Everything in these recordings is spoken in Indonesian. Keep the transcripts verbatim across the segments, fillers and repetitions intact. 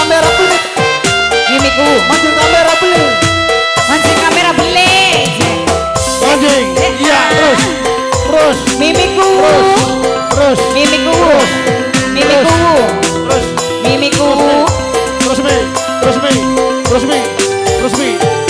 kamera beli. Mimiku. Mancing kamera beli. Mancing kamera beli. Mancing. Iya, terus. Terus. Mimiku. Terus. Mimiku. Mimiku. Terus. Mimiku. Terus mi. Terus mi. Terus mi. Terus mi.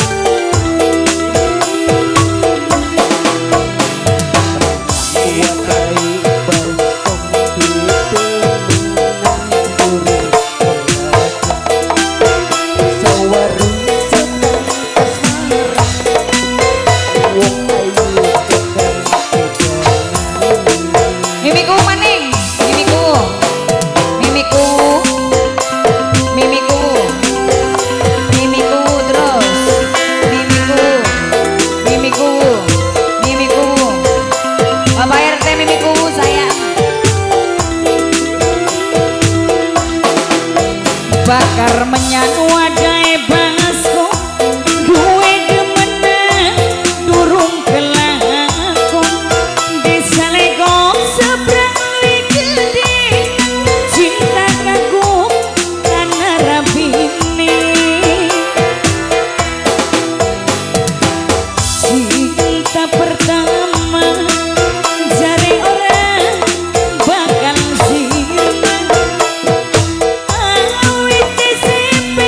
Mimiku maning. Mimiku. Mimiku. Mimiku. Mimiku terus. Mimiku. Mimiku. Mimiku. Bapak R T mimiku sayang. Bakar menyanu wadai basko. Duwe demenan durung kelakon. Desa Legok seberang gede. Cinta kagum karena rabini. Cinta pertama jare orang bakal sirna. Awit S M P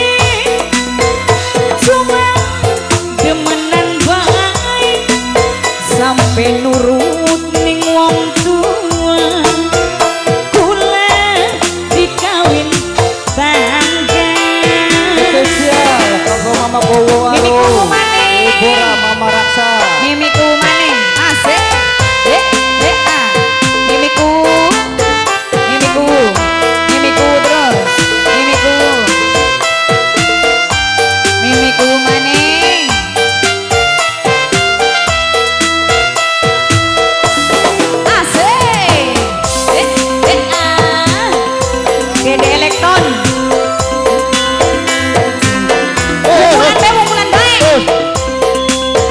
cuma demenan baik sampai nurut ning wong tua. Kula dikawin tangga. Spesial kanggo Mama Bowo. Mimiku maning. Bora Mama Raksa. Mimiku maning. Asik. Dek, dek ah. Mimiku. Mimiku. Mimiku terus. Mimiku. Mimiku maning. Asik. Dek, dek ah. Gede elektron. Pukulan bae, pukulan bae.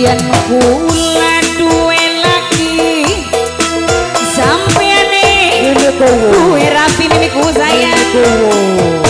yen kula duwe lagi sampeyan duwe rapi mimiku sayang.